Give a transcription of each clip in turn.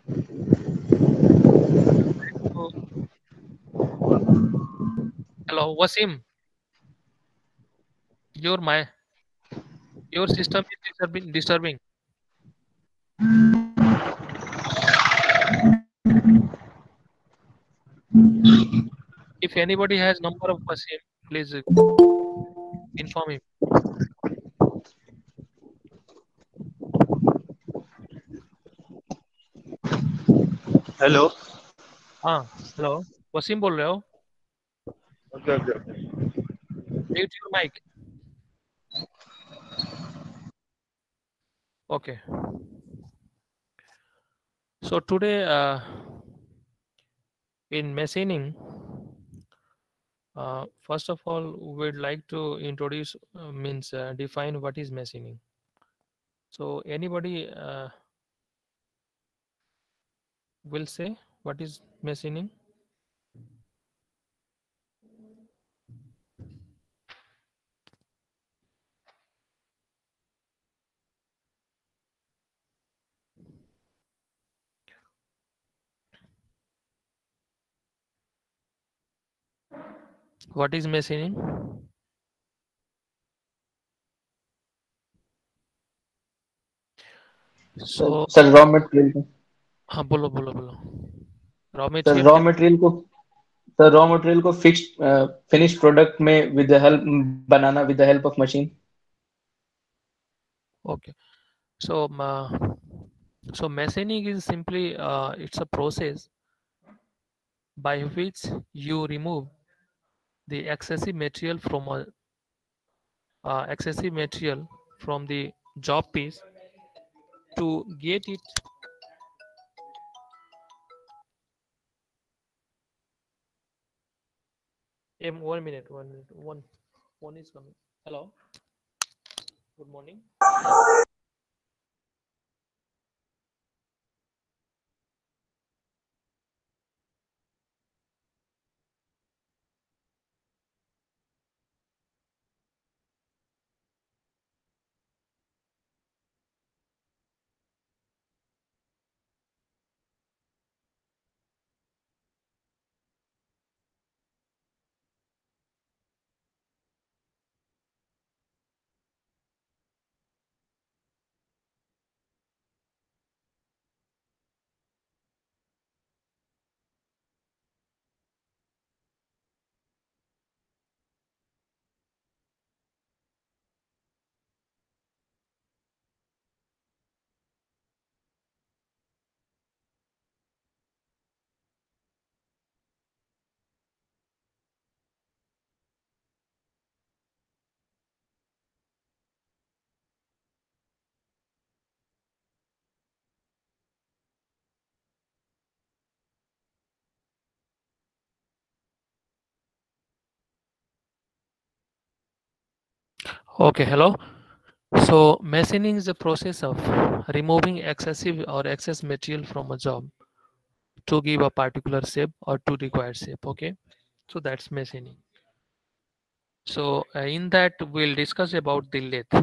So, hello, Wasim. Your system is disturbing. If anybody has number of Wasim, please inform him. Hello. हाँ, hello, Wasim बोल रहे हो? Okay okay okay. Mute your mic. Okay. So today, in machining, first of all, we'd like to introduce means define what is machining. So anybody will say what is machining? What is machining? So sir raw material को हाँ बोलो बोलो बोलो raw sir material raw क्या? Material को sir raw material को fixed finish product में with the help बनाना with the help of machine. Okay. So so machining is simply it's a process by which you remove the excessive material from the job piece to get it. 1 minute, 1 minute, one is coming. Hello, good morning. Okay, hello. So machining is the process of removing excessive or excess material from a job to give a particular shape or to required shape. Okay, so that's machining. So in that we'll discuss about the lathe.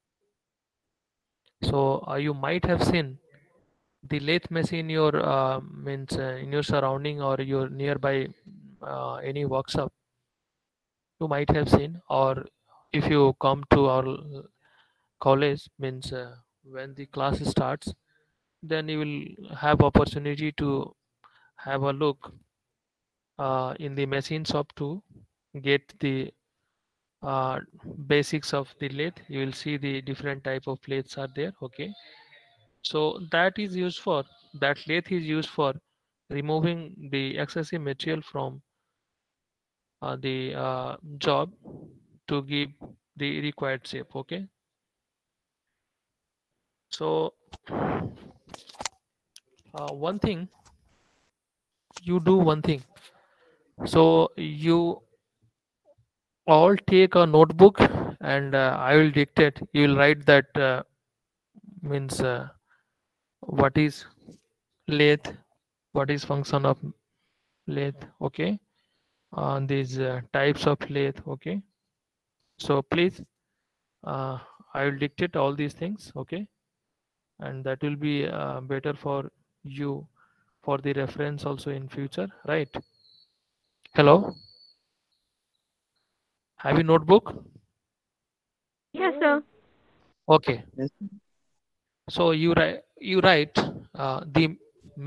So you might have seen the lathe machine in your means in your surrounding or your nearby any workshop. You might have seen, or if you come to our college, means when the class starts, then you will have opportunity to have a look in the machine shop to get the uh, basics of the lathe. You will see the different type of lathes are there. Okay, so that lathe is used for removing the excessive material from the job to give the required shape. Okay, so one thing you do one thing. So you all take a notebook and I will dictate. You will write that means what is lathe, what is function of lathe. Okay, these types of lathe. Okay, so please uh, I will dictate all these things. Okay, and that will be better for you for the reference also in future, right? Hello, have you notebook? Yes, sir. Okay, Yes. so you write the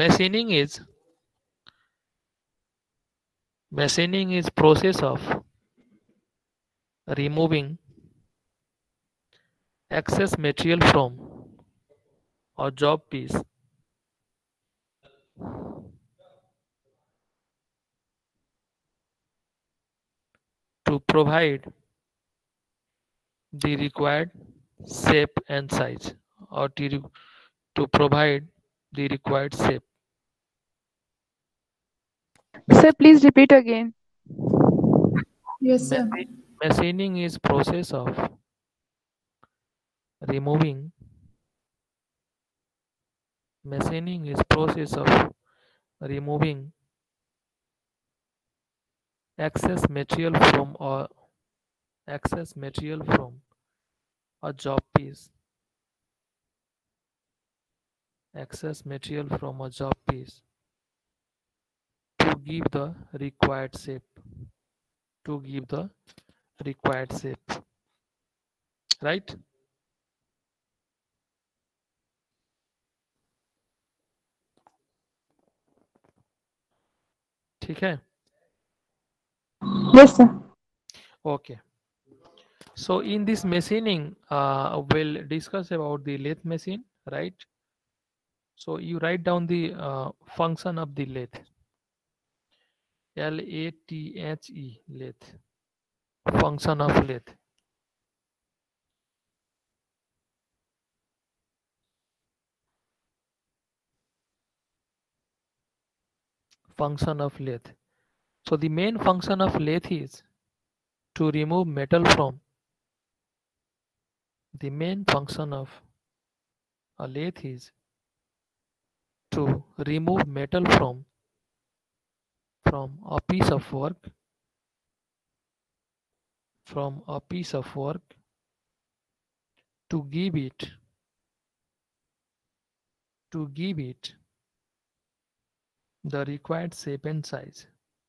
machining is process of removing excess material from a job piece to provide the required shape and size, or to provide the required shape. Sir, please repeat again. Yes, sir. Machi- Machining is process of removing machining is process of removing excess material from a job piece excess material from a job piece to give the required shape to give the required shape, right? ठीक है? Yes, sir. Okay, so in this machining we'll discuss about the lathe machine, right? So you write down the function of the lathe. Lathe, lathe, function of lathe. Function of lathe. So the main function of lathe is to remove metal from. The main function of a lathe is to remove metal from a piece of work from a piece of work to give it the required shape and size.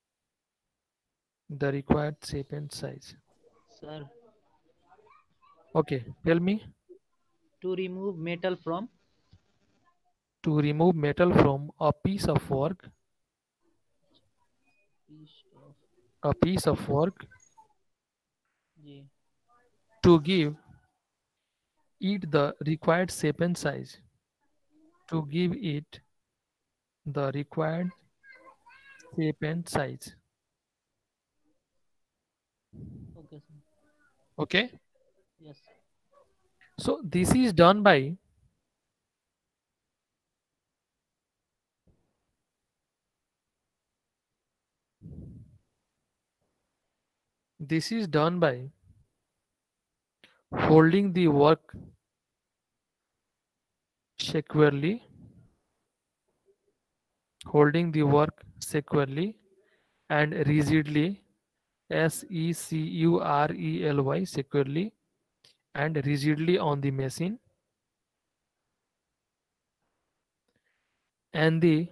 The required shape and size. Sir, Okay, tell me. to remove metal from To remove metal from a piece of work, piece of a piece of work J. to give it the required shape and size. To give it the required shape and size. Okay, sir. Okay, Yes. so this is done by this is done by holding the work securely, holding the work securely and rigidly, securely, securely and rigidly on the machine, and the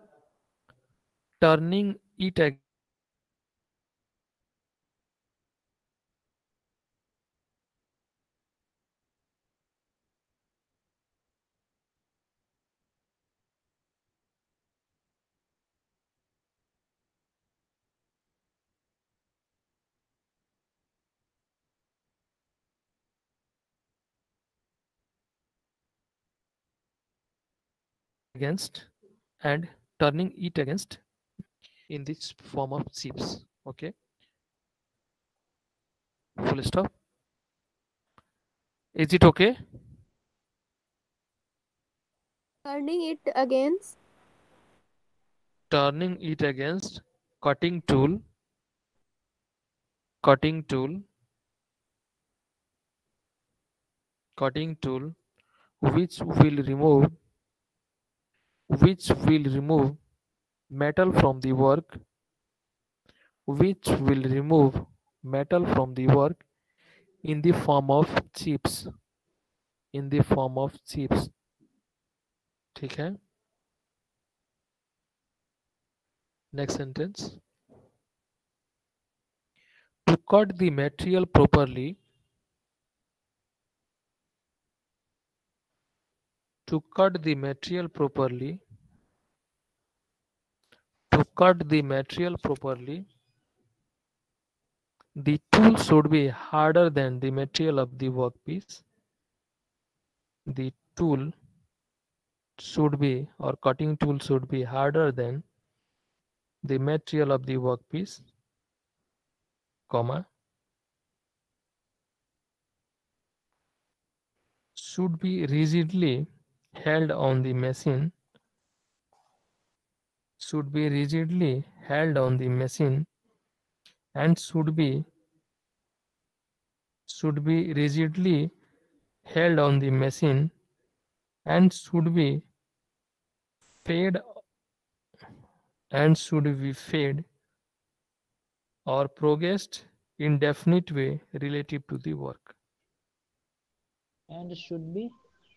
turning it against and turning it against in this form of chips. Okay, full stop. Is it okay? Turning it against. Turning it against cutting tool, cutting tool, cutting tool, which will remove which will remove metal from the work, which will remove metal from the work in the form of chips, in the form of chips. ठीक है? next sentence. To cut the material properly, to cut the material properly, to cut the material properly, the tool should be harder than the material of the workpiece. The tool should be, or cutting tool should be harder than the material of the workpiece, comma, should be rigidly held on the machine, should be rigidly held on the machine, and should be rigidly held on the machine, and should be fed or progressed in definite way relative to the work, And should be.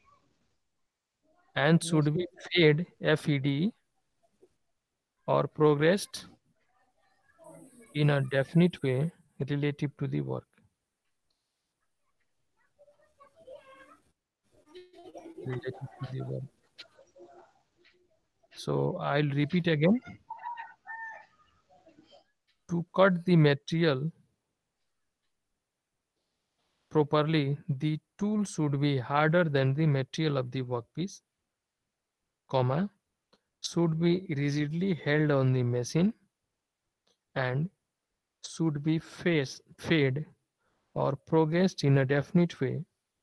and Yes, should be fed, FED, or progressed in a definite way relative to the work. Relative to the work. So I'll repeat again. To cut the material properly, the tool should be harder than the material of the workpiece, comma, should be rigidly held on the machine, and should be fed or progressed in a definite way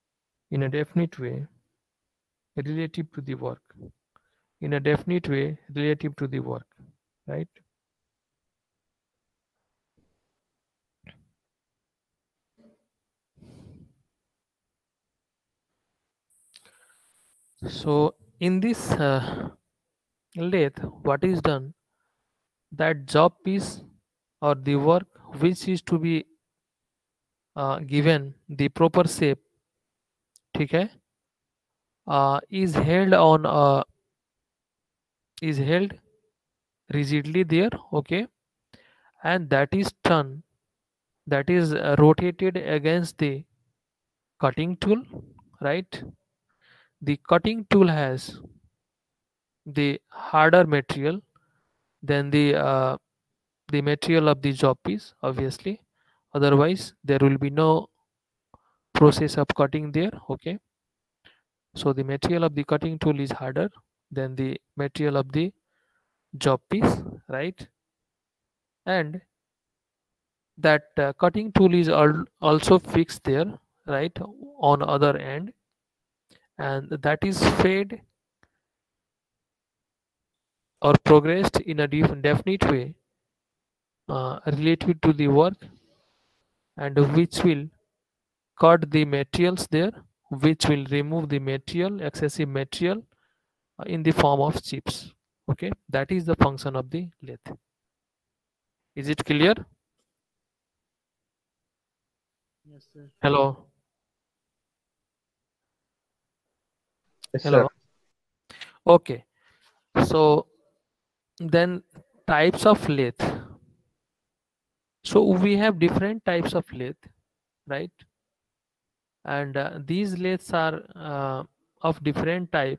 relative to the work, in a definite way relative to the work, right? So in this lathe, what is done, that job piece or the work which is to be given the proper shape, ठीक है, is held on is held rigidly there, okay, and that is turned, that is rotated against the cutting tool, right? The cutting tool has the harder material than the material of the job piece, obviously, otherwise there will be no process of cutting there, okay. So the material of the cutting tool is harder than the material of the job piece, right? And that cutting tool is also fixed there, right, on other end, and that is fed or progressed in a definite way related to the work, and which will cut the materials there, which will remove the material, excessive material, in the form of chips, okay. That is the function of the lathe. Is it clear? yes, sir. Hello. Yes, Hello. sir. Okay, so then types of lathe. So we have different types of lathe, right? And these lathes are of different type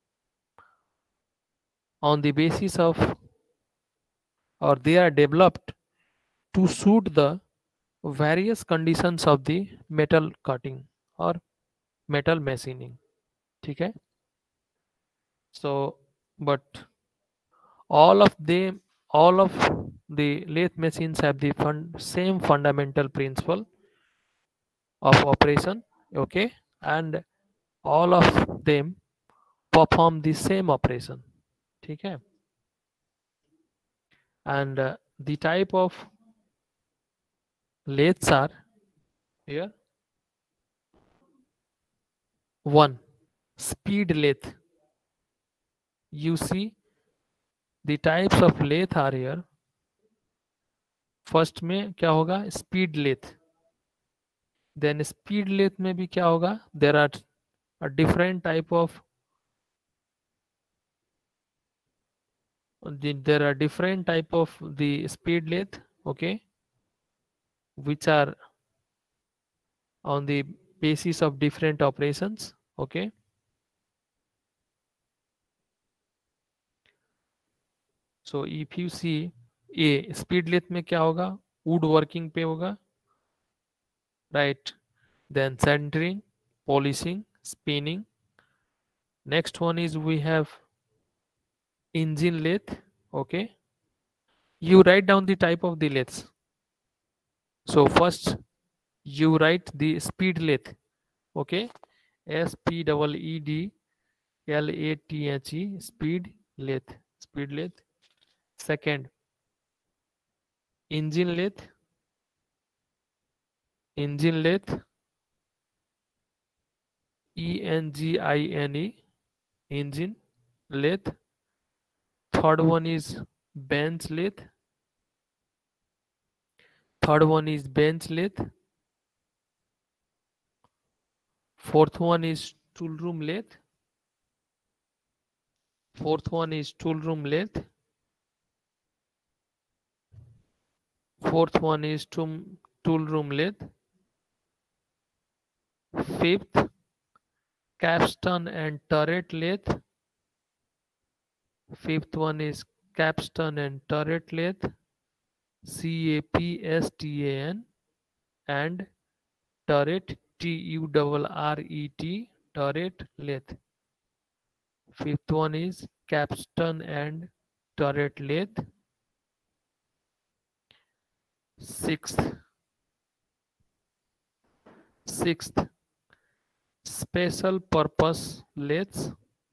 on the basis of, or they are developed to suit the various conditions of the metal cutting or metal machining, okay. So but all of them, all of the lathe machines have the same fundamental principle of operation, okay, and all of them perform the same operation, okay. And the type of lathes are here. One, speed lathe. You see the types of lathe are here. First में क्या होगा, speed lathe. Then speed lathe में भी क्या होगा, there are a different type of there are different type of the speed lathe, okay, which are on the basis of different operations, okay. So if you see a speed lathe में क्या होगा, wood working पे होगा, right, then centering, polishing, spinning. Next one is we have engine lathe, okay. You write down the type of the lathes. So first you write the speed lathe, okay, SPEEDLATHE, speed lathe. Second, engine lathe, ENGINE, engine lathe. Third one is bench lathe. Fourth one is tool room lathe. Fifth one is tool room lathe. Fifth, capstan and turret lathe. Fifth one is capstan and turret lathe, CAPSTAN, and turret, TURRET, turret lathe. Fifth one is capstan and turret lathe. Sixth, special purpose lathes.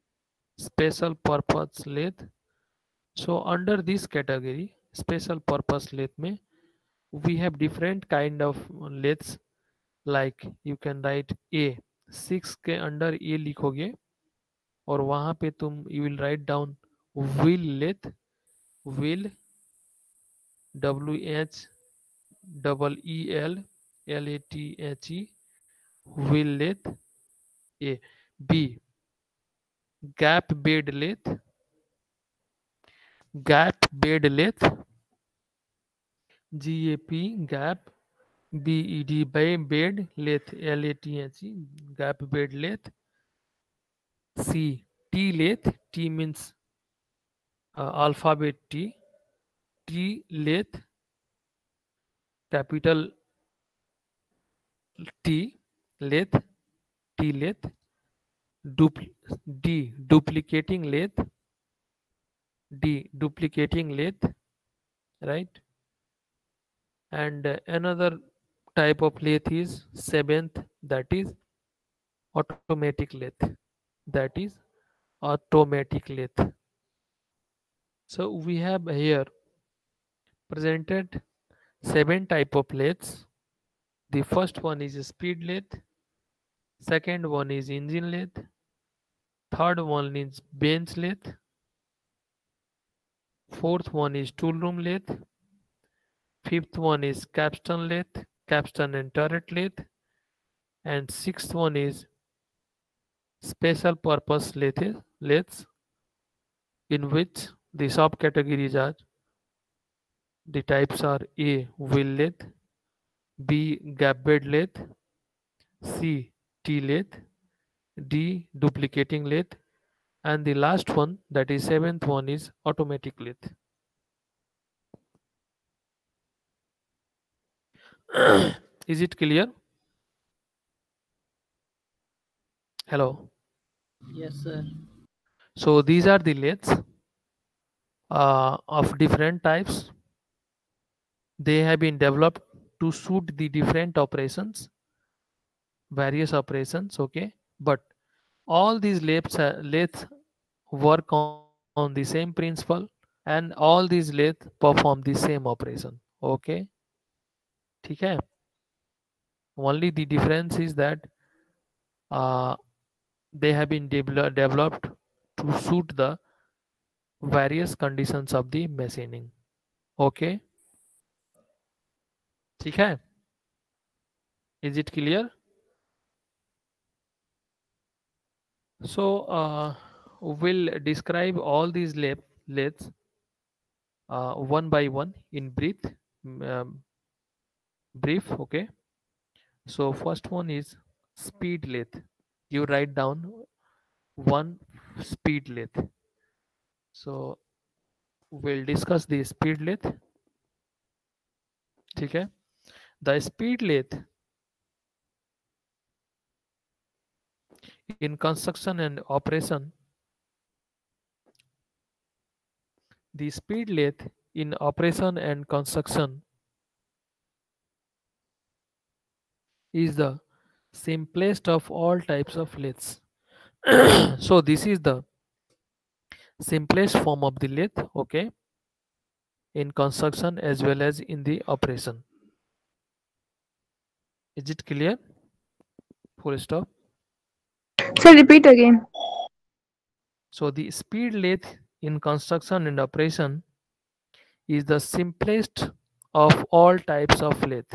So under this category, special purpose lathe में we have different kind of lathes, like you can write A, 6 के under A लिखोगे और वहां पे तुम you will write down wheel lathe, wheel, WHEELLATHE, wheel lathe. A. B, gap bed lathe, GAP, gap, BED, by bed lathe, LATHE, gap bed lathe. C, T lathe, T means alphabet T lathe, capital T lathe. D, duplicating lathe, right? And another type of lathe is seventh, that is automatic lathe. So we have here presented 7 type of lathes. The first one is speed lathe, second one is engine lathe, third one is bench lathe, fourth one is tool room lathe, fifth one is capstan and turret lathe, and sixth one is special purpose lathes, in which the subcategories are, the types are: A, wheel lathe, B, gap bed lathe, C, T lathe, D, duplicating lathe, and the last one, that is seventh one, is automatic lathe. Is it clear? Hello. Yes, sir. So these are the lathes of different types. They have been developed to suit the different operations, various operations, okay. But all these lathes work on the same principle, and all these lathes perform the same operation, okay. ठीक है? Only the difference is that they have been developed to suit the various conditions of the machining, okay. ठीक है? Is it clear? So we'll describe all these lathes one by one in brief. Okay, so first one is speed lathe. You write down one speed lathe. So we'll discuss the speed lathe. ठीक है? The speed lathe in construction and operation. The speed lathe in operation and construction is the simplest of all types of lathes. So this is the simplest form of the lathe, okay, in construction as well as in the operation. Is it clear? Full stop. Sir, repeat again. So the speed lathe in construction and operation is the simplest of all types of lathe.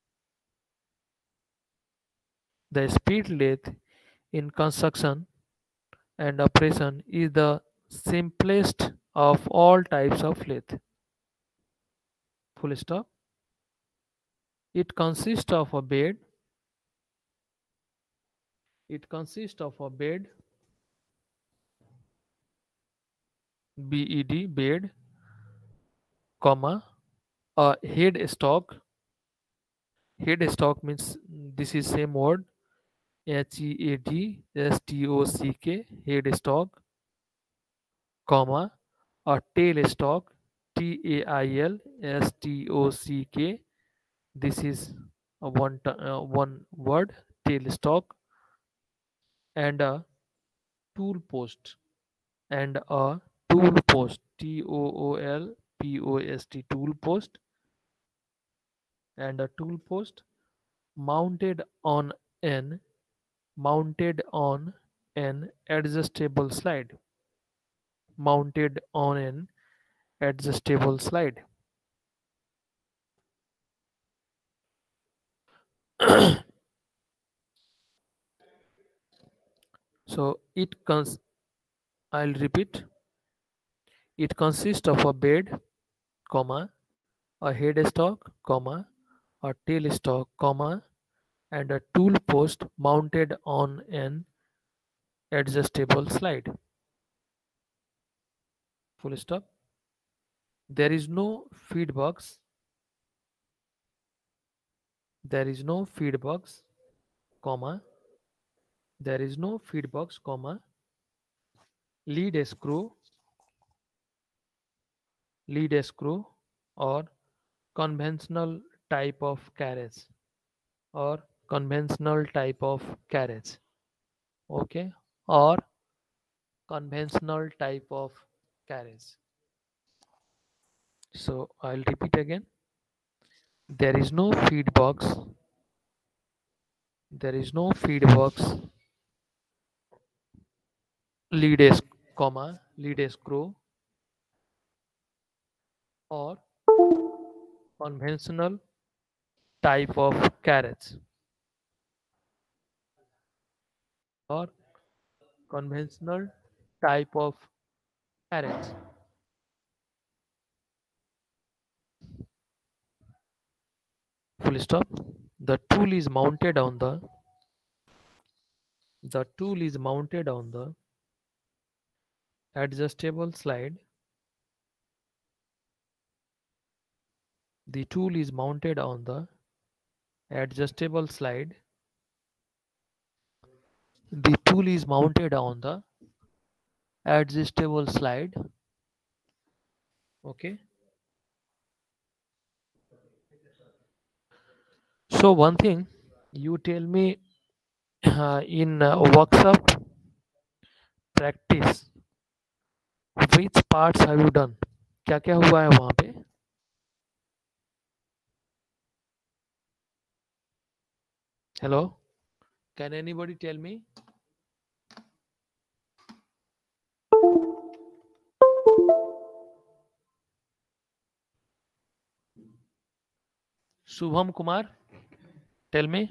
The speed lathe in construction and operation is the simplest of all types of lathe. Full stop. It consists of a bed. It consists of a bed, BED, bed, comma, a head stock. Head stock means this is same word, HEADSTOCK, head stock, comma, a tail stock, TAILSTOCK. This is one word, tail stock, and a tool post, and a tool post, TOOLPOST, tool post, and a tool post mounted on an adjustable slide. Mounted on an adjustable slide. So I'll repeat. It consists of a bed, comma, a headstock, comma, a tailstock, comma, and a tool post mounted on an adjustable slide. Full stop. There is no feed box. There is no feed box, comma. There is no feed box, comma. Lead screw, or conventional type of carriage, okay, or conventional type of carriage. So I'll repeat again. There is no feed box. There is no feed box, lead screw, or conventional type of carriage, or conventional type of carriage. Full stop. The tool is mounted on the adjustable slide. The tool is mounted on the adjustable slide. The tool is mounted on the adjustable slide. Okay. So one thing, you tell me in workshop practice, which parts have you done? क्या क्या हुआ है वहां पे? Hello, can anybody tell me? Shubham Kumar, tell me.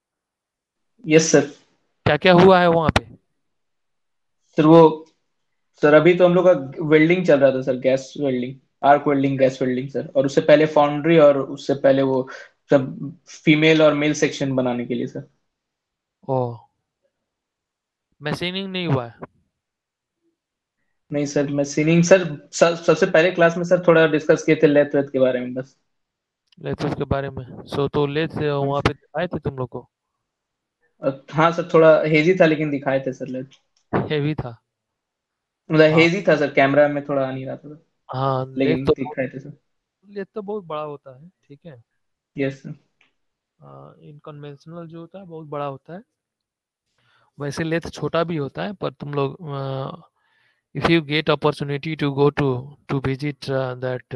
Yes sir. क्या क्या हुआ है वहां पे? सर वो सर अभी तो हम लोग का वेल्डिंग चल रहा था sir, gas welding, arc welding, gas welding sir, और उससे पहले फाउंड्री, और उससे पहले वो सब फीमेल और मेल सेक्शन बनाने के लिए सर। ओ, मशीनिंग नहीं हुआ है? नहीं सर, मशीनिंग सर, सबसे पहले क्लास में सर थोड़ा डिस्कस किए थे लेथ वेथ के बारे में बस। लेथ के बारे में? सो तो लेथ हाँ वहाँ सर। पे दिखाए थे तुम लोग को? हाँ सर, थोड़ा हेजी था लेकिन दिखाए थे सर लेथ। हेवी था? मतलब हाँ हेजी था सर, कैमरा में थोड़ा आ नहीं रहा था, हाँ, लेकिन दिखाए थे सर। लेथ तो बहुत बड़ा होता है, ठीक है। Yes sir. इनकन्वेंशनल जो होता है बहुत बड़ा होता है, वैसे लेथ छोटा भी होता है, पर तुम लोग if you get opportunity to go to visit that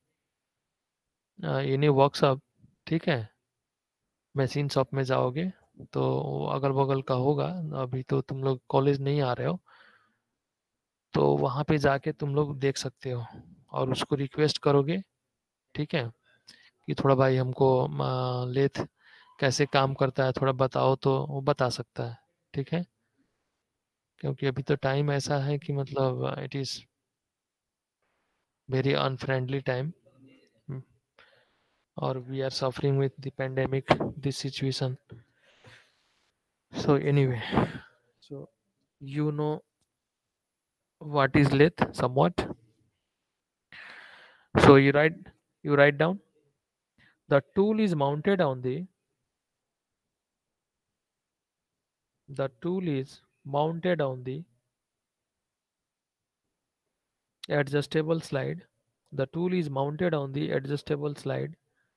any workshop, ठीक है, मशीन शॉप में जाओगे तो अगल बगल का होगा, अभी तो तुम लोग कॉलेज नहीं आ रहे हो, तो वहाँ पे जाके तुम लोग देख सकते हो और उसको रिक्वेस्ट करोगे, ठीक है, कि थोड़ा भाई हमको लेथ कैसे काम करता है थोड़ा बताओ, तो वो बता सकता है, ठीक है। क्योंकि अभी तो टाइम ऐसा है कि मतलब it is very unfriendly time, और we are suffering with the pandemic this situation. So anyway, so you know what is lathe somewhat. So you write down, the tool is mounted on the tool is mounted on the adjustable slide. The tool is mounted on the adjustable slide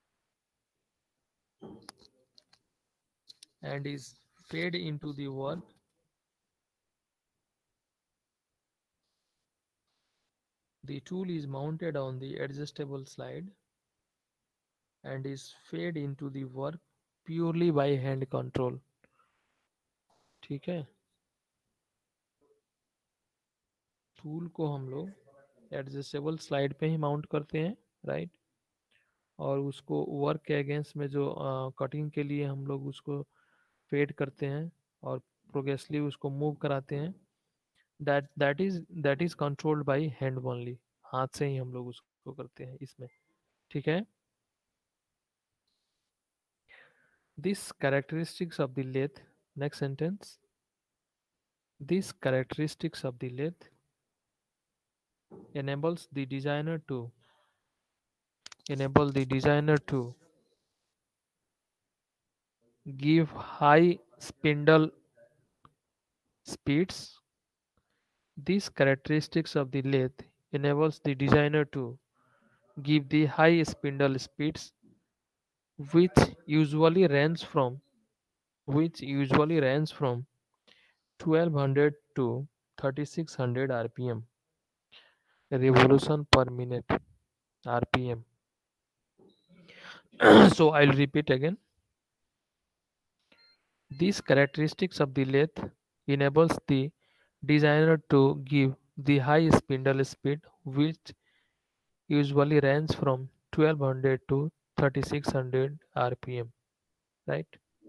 and is fed into the work. The tool is mounted on the adjustable slide and is fed into the work purely by hand control. ठीक है, tool को हम लोग adjustable slide पे ही mount करते हैं, right, और उसको वर्क के अगेंस्ट में जो कटिंग के लिए हम लोग उसको फेड करते हैं और प्रोग्रेसली उसको मूव कराते हैं, that is controlled by hand only, हाथ से ही हम लोग उसको करते हैं इसमें, ठीक है। This characteristics of the lathe, next sentence, this characteristics of the lathe enables the designer to enable the designer to give high spindle speeds. These characteristics of the lathe enables the designer to give the high spindle speeds, which usually range from 1200 to 3600 rpm, revolution per minute, rpm. So I'll repeat again. These characteristics of the lathe enables the designer to give the high spindle speed, which usually range from 1200 to 3600 rpm, right?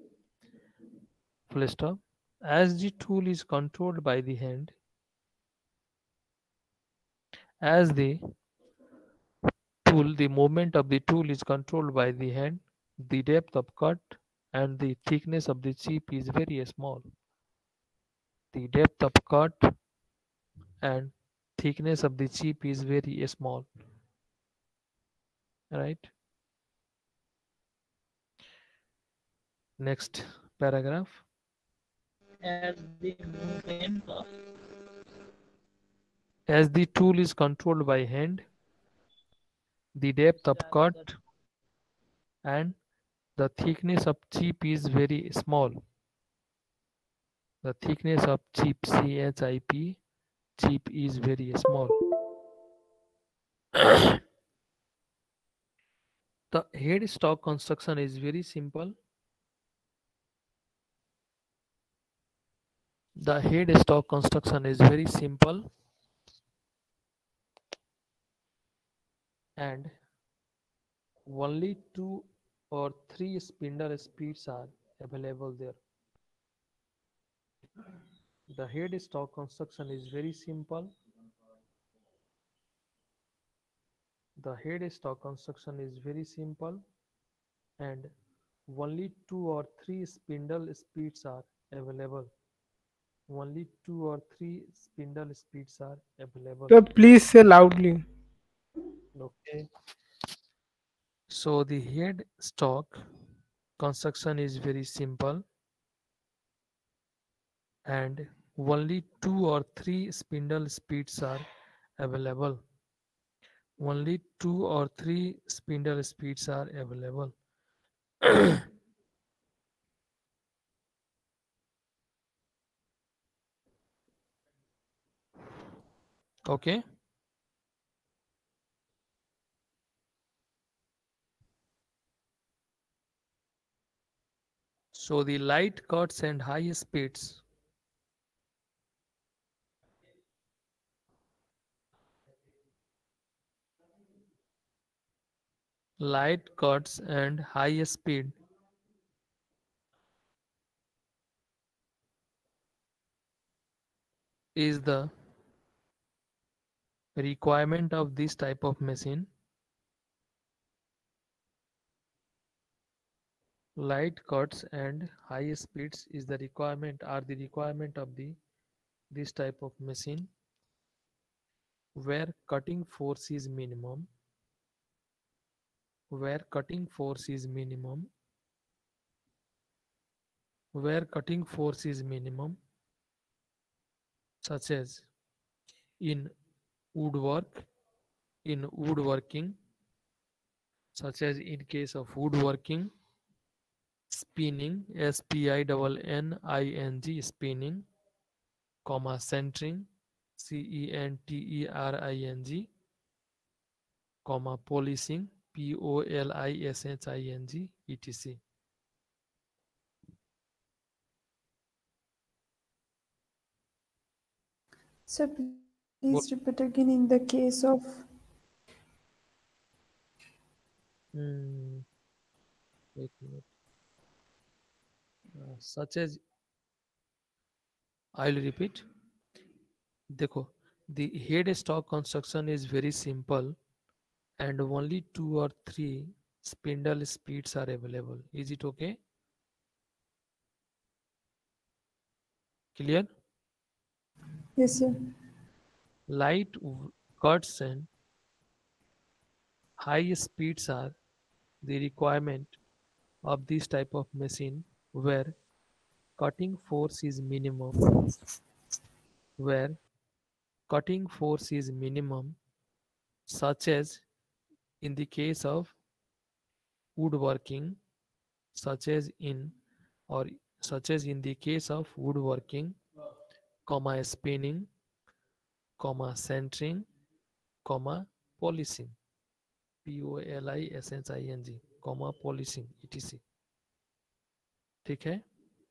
Full stop. As the tool is controlled by the hand, as the movement of the tool is controlled by the hand, the depth of cut and the thickness of the chip is very small. The depth of cut and thickness of the chip is very small, right? Next paragraph. As the tool is controlled by hand, the depth of cut and the thickness of chip is very small. The thickness of chip, CHIP, chip is very small. The headstock construction is very simple. The headstock construction is very simple and only 2 or 3 spindle speeds are available there. The headstock construction is very simple The headstock construction is very simple and only 2 or 3 spindle speeds are available. Only 2 or 3 spindle speeds are available. Sir, please say loudly. Okay. So the headstock construction is very simple and only 2 or 3 spindle speeds are available. Only 2 or 3 spindle speeds are available. Okay. So the light cuts and high speeds. Light cuts and high speed is the requirement of this type of machine. Light cuts and high speeds is the requirement of the this type of machine where cutting force is minimum. Where cutting force is minimum. Where cutting force is minimum, such as in woodwork, in woodworking, such as in case of woodworking, spinning, spinning, spinning, comma centering, centering, comma polishing, polishing, etc. So please repeat again in the case of Wait a minute. Such as I'll repeat. देखो, the headstock construction is very simple and only 2 or 3 spindle speeds are available. Is it okay? Clear? yes, sir. Light cuts and high speeds are the requirement of this type of machine where cutting force is minimum. Where cutting force is minimum, such as in the case of woodworking, such as in the case of woodworking, comma spinning, comma centering, comma polishing, polishing, comma polishing, etc. ठीक है?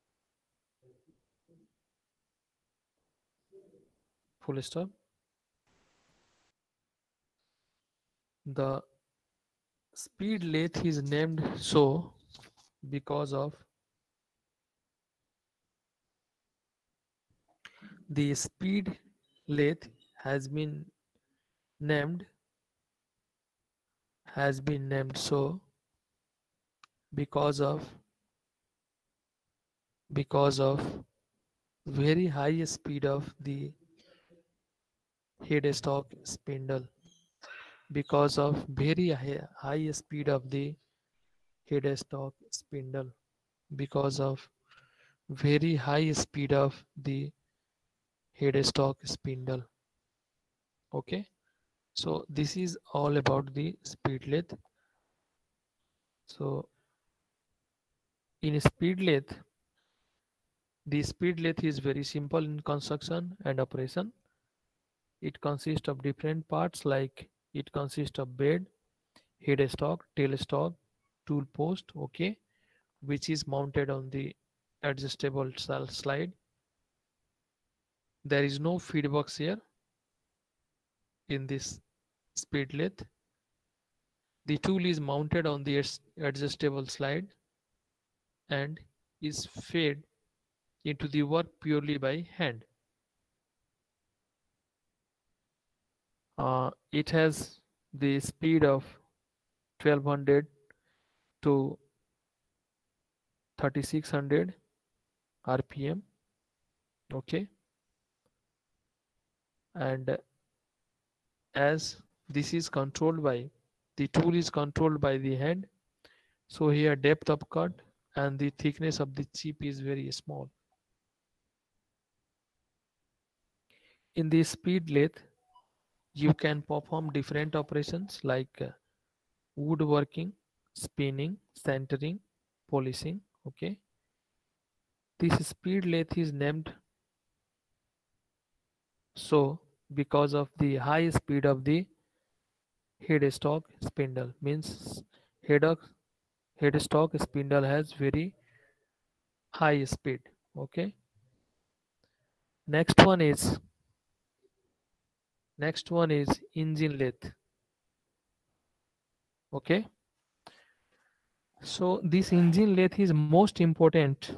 Full stop. The speed lathe is named so because of the speed lathe has been named so because of very high speed of the headstock spindle. Because of very high speed of the headstock spindle. Because of very high speed of the headstock spindle. Okay, so this is all about the speed lathe. So in speed lathe, the speed lathe is very simple in construction and operation. It consists of different parts, like it consists of bed, headstock, tailstock, tool post, okay, which is mounted on the adjustable slide. There is no feed box here in this speed lathe. The tool is mounted on the adjustable slide and is fed into the work purely by hand. It has the speed of 1200 to 3600 RPM. Okay, and as this is controlled by the tool is controlled by the hand, so here depth of cut and the thickness of the chip is very small. In the speed lathe, you can perform different operations like woodworking, spinning, centering, polishing. Okay, this speed lathe is named so because of the high speed of the headstock spindle. Means headstock spindle has very high speed. Okay, next one is engine lathe. Okay, so this engine lathe is most important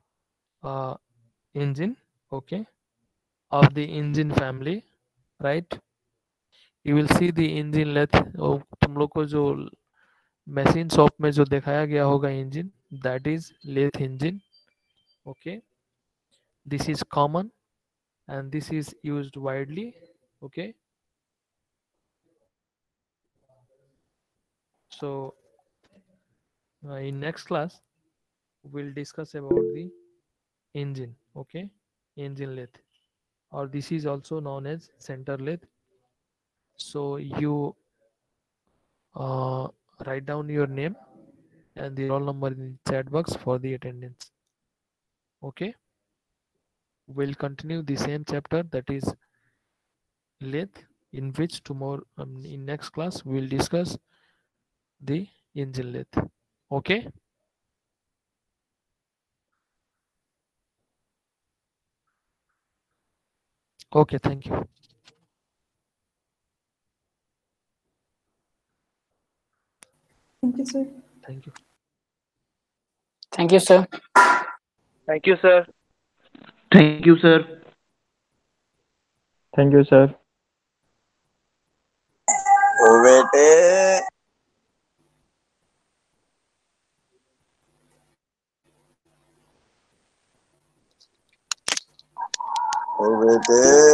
engine, okay, of the engine family, right? You will see the engine lathe. तुम लोग को जो machine shop में जो दिखाया गया होगा engine, that is lathe engine. Okay, this is common and this is used widely. Okay, so in next class we'll discuss about the engine. Okay, engine lathe, or this is also known as center lathe. So you write down your name and the roll number in the chat box for the attendance. Okay, we'll continue the same chapter, that is lathe, in which tomorrow in next class we'll discuss the engine lathe. Okay, okay, thank you. Thank you, sir. Thank you. Thank you, sir. Thank you, sir. Thank you, sir. Thank you, sir. ओ बेटे ओ बेटे